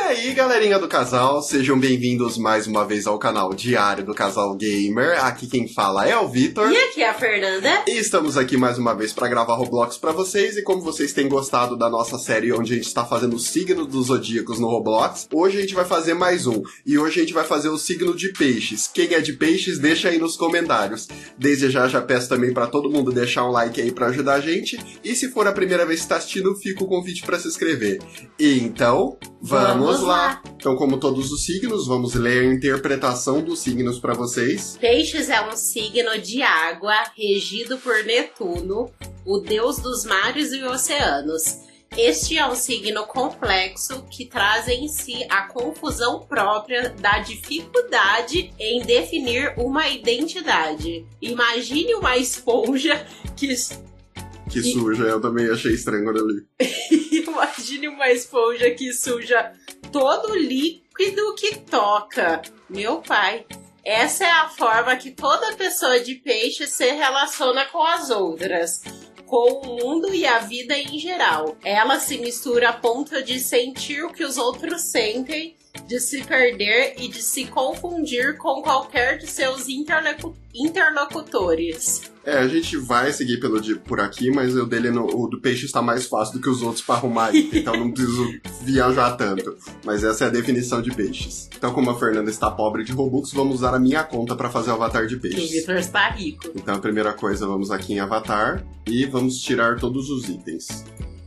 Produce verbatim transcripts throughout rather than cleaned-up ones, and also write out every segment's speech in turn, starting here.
aí, galerinha do casal, sejam bem-vindos mais uma vez ao canal Diário do Casal Gamer. Aqui quem fala é o Vitor. E aqui é a Fernanda. E estamos aqui mais uma vez para gravar Roblox para vocês. E como vocês têm gostado da nossa série onde a gente está fazendo o signo dos zodíacos no Roblox, hoje a gente vai fazer mais um. E hoje a gente vai fazer o signo de peixes. Quem é de peixes, deixa aí nos comentários. Desde já, já peço também para todo mundo deixar um like aí para ajudar a gente. E se for a primeira vez que está assistindo, fica o convite para se inscrever. E então, vamos, vamos lá. lá! Então, como todos os signos, vamos ler a interpretação dos signos para vocês. Peixes é um signo de água, regido por Netuno, o deus dos mares e oceanos. Este é um signo complexo que traz em si a confusão própria da dificuldade em definir uma identidade. Imagine uma esponja que... Que suja, eu também achei estranho quando eu li. Imagine uma esponja que suja todo o líquido que toca. Meu pai, essa é a forma que toda pessoa de peixe se relaciona com as outras, com o mundo e a vida em geral. Ela se mistura a ponto de sentir o que os outros sentem, de se perder e de se confundir com qualquer de seus interlocu- interlocutores. É, a gente vai seguir pelo de por aqui, mas o dele no, o do peixe está mais fácil do que os outros para arrumar, então não preciso viajar tanto. Mas essa é a definição de peixes. Então, como a Fernanda está pobre de Robux, vamos usar a minha conta para fazer o avatar de peixes. O Vitor está rico. Então, a primeira coisa, vamos aqui em avatar e vamos tirar todos os itens.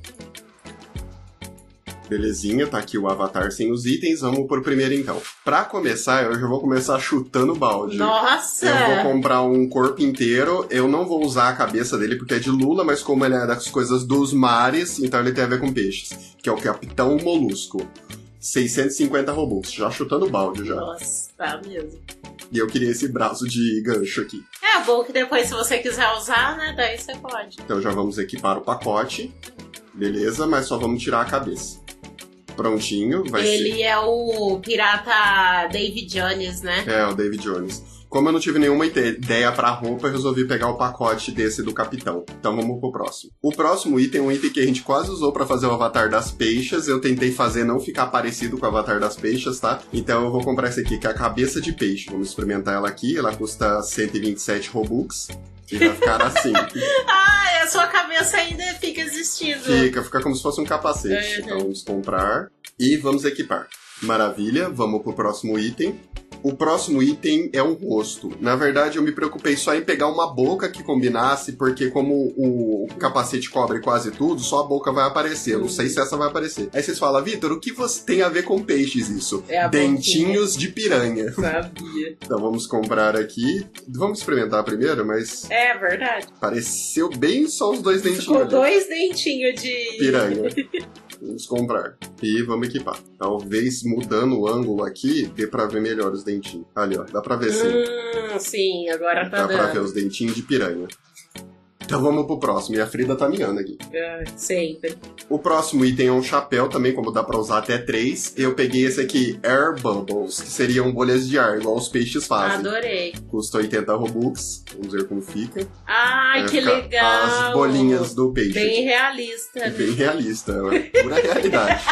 Belezinha, tá aqui o avatar sem os itens, vamos por primeiro então. Pra começar, eu já vou começar chutando balde. Nossa! Eu vou comprar um corpo inteiro, eu não vou usar a cabeça dele porque é de lula, mas como ele é das coisas dos mares, então ele tem a ver com peixes, que é o Capitão Molusco. seiscentos e cinquenta Robux, já chutando balde já. Nossa, tá mesmo. E eu queria esse braço de gancho aqui. É bom que depois, se você quiser usar, né, daí você pode. Então já vamos equipar o pacote, beleza, mas só vamos tirar a cabeça. Prontinho, vai Ele ser. Ele é o pirata David Jones, né? É, o David Jones. Como eu não tive nenhuma ideia pra roupa, eu resolvi pegar o pacote desse do capitão. Então vamos pro próximo. O próximo item é um item que a gente quase usou pra fazer o avatar das peixes. Eu tentei fazer não ficar parecido com o avatar das peixes, tá? Então eu vou comprar esse aqui, que é a cabeça de peixe. Vamos experimentar ela aqui. Ela custa cento e vinte e sete Robux. E vai ficar assim. Ah, a sua cabeça ainda fica existindo. Fica, fica como se fosse um capacete. Uhum. Então vamos comprar e vamos equipar. Maravilha, vamos pro próximo item. O próximo item é um rosto. Na verdade, eu me preocupei só em pegar uma boca que combinasse, porque como o capacete cobre quase tudo, só a boca vai aparecer. Eu não sei se essa vai aparecer. Aí vocês falam, Vitor, o que você tem a ver com peixes isso? É a Dentinhos boquinha. De piranha. Sabia. Então vamos comprar aqui. Vamos experimentar primeiro, mas... É verdade. Pareceu bem só os dois dentinhos. Ficou ali. dois dentinhos de... Piranha. Vamos comprar. E vamos equipar. Talvez mudando o ângulo aqui, dê pra ver melhor os dentinhos. Ali, ó. Dá pra ver sim. Hum, sim, agora tá Dá dando. pra ver os dentinhos de piranha. Então vamos pro próximo. E a Frida tá miando aqui. É, sempre. O próximo item é um chapéu também, como dá pra usar até três. Eu peguei esse aqui, Air Bubbles, que seriam bolhas de ar, igual os peixes fazem. Adorei. Custa oitenta Robux. Vamos ver como fica. Ai, Vai que ficar legal. As bolinhas do peixe. Bem realista. Né? Bem realista, é pura realidade.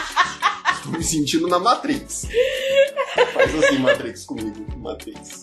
Tô me sentindo na Matrix. Faz assim, Matrix comigo. Matrix.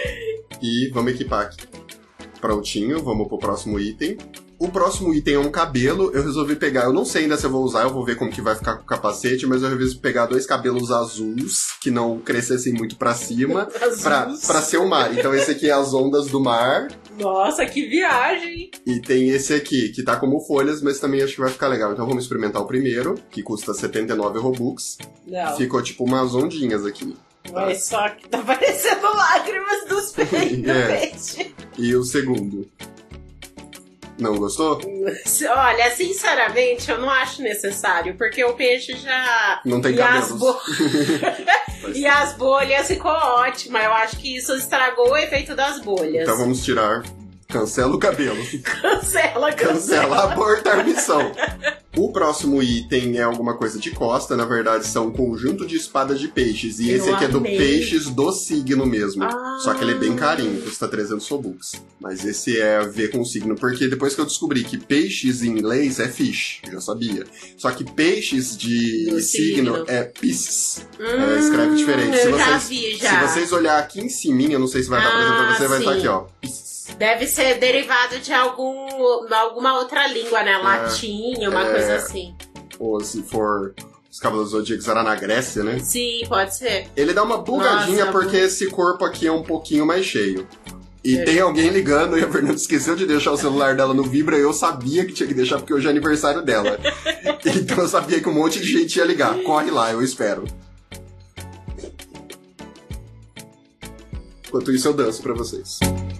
E vamos equipar aqui. Prontinho, vamos pro próximo item. O próximo item é um cabelo. Eu resolvi pegar, eu não sei ainda se eu vou usar, eu vou ver como que vai ficar com o capacete, mas eu resolvi pegar dois cabelos azuis, que não crescessem muito pra cima, pra, pra ser o mar. Então esse aqui é as ondas do mar. Nossa, que viagem! E tem esse aqui, que tá como folhas, mas também acho que vai ficar legal. Então vamos experimentar o primeiro, que custa setenta e nove Robux. Não. Ficou tipo umas ondinhas aqui. Mas só que tá parecendo lágrimas dos peixes do É. peixe. E o segundo? Não gostou? Olha, sinceramente, eu não acho necessário, porque o peixe já... Não tem e as, cabelos. bo... e as bolhas ficou ótima. Eu acho que isso estragou o efeito das bolhas. Então vamos tirar. Cancela o cabelo. Cancela, cancela. Cancela, abortar missão. O próximo item é alguma coisa de costa, na verdade são um conjunto de espadas de peixes. E Eu esse aqui é do amei. peixes do signo mesmo. Ah. Só que ele é bem carinho, custa trezentos Robux. Mas esse é a ver com o signo, porque depois que eu descobri que peixes em inglês é fish, eu já sabia. Só que peixes de Do signo, signo. é pisces. Hum, É, escreve diferente. Se eu já vocês, vi, já. se vocês olhar aqui em cima, eu não sei se vai dar pra Ah, pra você, vai estar sim. aqui, ó. Pisces. Deve ser derivado de algum, alguma outra língua, né? Latim, uma é. coisa assim. Ou se for os Cavaleiros do Zodíaco, era na Grécia, né? Sim, pode ser. Ele dá uma bugadinha Nossa, porque bu- esse corpo aqui é um pouquinho mais cheio. E É. tem alguém ligando e a Fernanda esqueceu de deixar o celular dela no Vibra. Eu sabia que tinha que deixar porque hoje é aniversário dela. Então eu sabia que um monte de gente ia ligar. Corre lá, eu espero. Enquanto isso eu danço pra vocês.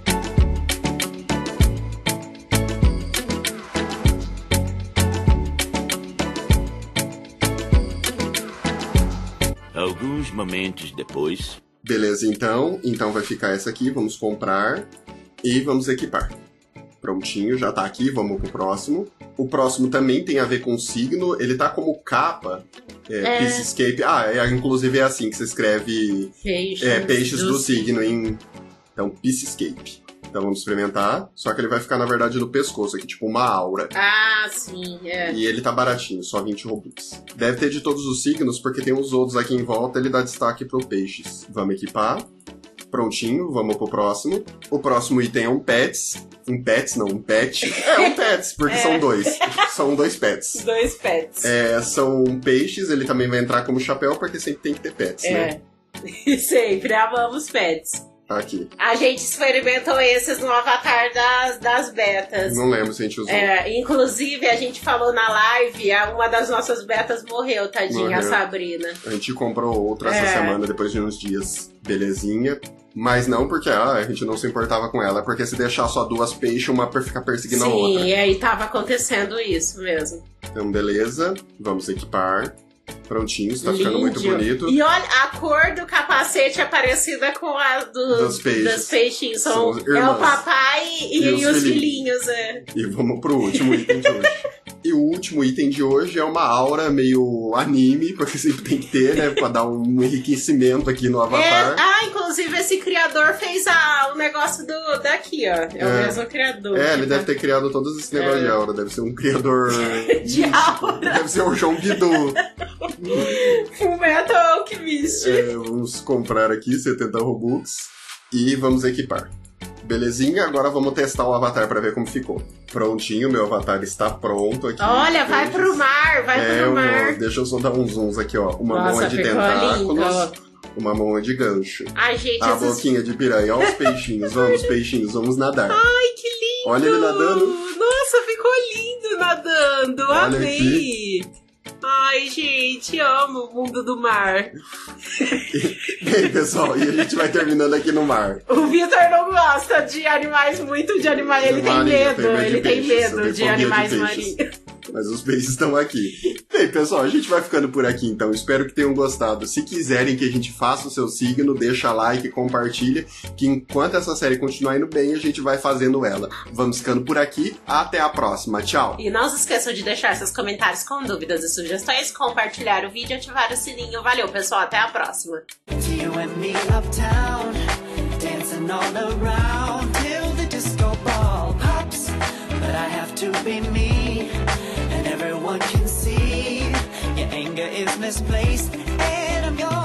Alguns momentos depois. Beleza, então. Então vai ficar essa aqui. Vamos comprar e vamos equipar. Prontinho, já tá aqui. Vamos pro próximo. O próximo também tem a ver com signo. Ele tá como capa. É, É. Piscescape. Ah, é, inclusive é assim que você escreve Peixes, é, peixes do, do signo em. Então, Piscescape. Então vamos experimentar. Só que ele vai ficar, na verdade, no pescoço aqui, tipo uma aura. Ah, sim, é. E ele tá baratinho, só vinte Robux. Deve ter de todos os signos, porque tem os outros aqui em volta, ele dá destaque pro peixes. Vamos equipar. Prontinho, vamos pro próximo. O próximo item é um pets. Um pets, não, um pet. É um pets, porque É. são dois. São dois pets. Dois pets. É, são peixes, ele também vai entrar como chapéu, porque sempre tem que ter pets, né? É. Sempre amamos pets. Tá aqui. A gente experimentou esses no avatar das, das betas. Não lembro se a gente usou. É, inclusive, a gente falou na live, a- uma das nossas betas morreu, tadinha, a Morreu. Sabrina. A gente comprou outra essa É. semana, depois de uns dias. Belezinha. Mas não porque ah, a gente não se importava com ela, é porque se deixar só duas peixes, uma pra ficar perseguindo a outra. Sim, e aí tava acontecendo isso mesmo. Então, beleza. Vamos equipar. Prontinho, está ficando muito Lindo. bonito. E olha, a cor do capacete é parecida com a do, Dos peixes. dos peixinhos. São, São os é o irmãos. papai e, E e os os filhinhos. filhinhos, é. E vamos pro último item de hoje. E o último item de hoje é uma aura meio anime, porque sempre tem que ter, né? Pra dar um enriquecimento aqui no É, avatar. ah, inclusive esse criador fez a, o negócio do, daqui, ó. É, É. o mesmo criador. É, ele tipo, deve ter criado todos esses negócios É. de aura. Deve ser um criador. De aura. Deve ser o João Guido. Fullmetal Alchemist. É, vamos comprar aqui setenta Robux e vamos equipar. Belezinha, agora vamos testar o avatar pra ver como ficou. Prontinho, meu avatar está pronto aqui. Olha, vai Beijos. pro mar, vai É, pro uma- mar. deixa eu só dar uns zooms aqui, ó. Uma mão Nossa, é de ficou tentáculos, lindo. uma mão é de gancho. Ai, gente, A esses... boquinha de piranha, olha os peixinhos, vamos peixinhos, vamos nadar. Ai, que lindo! Olha ele nadando. Nossa, ficou lindo nadando. Olha Amei. Ai, gente, amo o mundo do mar. Bem, pessoal, e a gente vai terminando aqui no mar. O Vitor não gosta de animais, muito de animais. Ele tem Marinho, medo, tem medo de ele tem peixes, eu medo tenho de fobia de animais peixes. marinhos. Mas os peixes estão aqui. Bem, pessoal, a gente vai ficando por aqui então. Espero que tenham gostado. Se quiserem que a gente faça o seu signo, deixa like, compartilha, que enquanto essa série continuar indo bem, a gente vai fazendo ela. Vamos ficando por aqui. Até a próxima. Tchau. E não se esqueçam de deixar seus comentários com dúvidas e sugestões, compartilhar o vídeo e ativar o sininho. Valeu, pessoal. Até a próxima. It's you and me uptown, dancing all around till the disco ball pops. But I have to be me, and everyone can see your anger is misplaced, and I'm yours.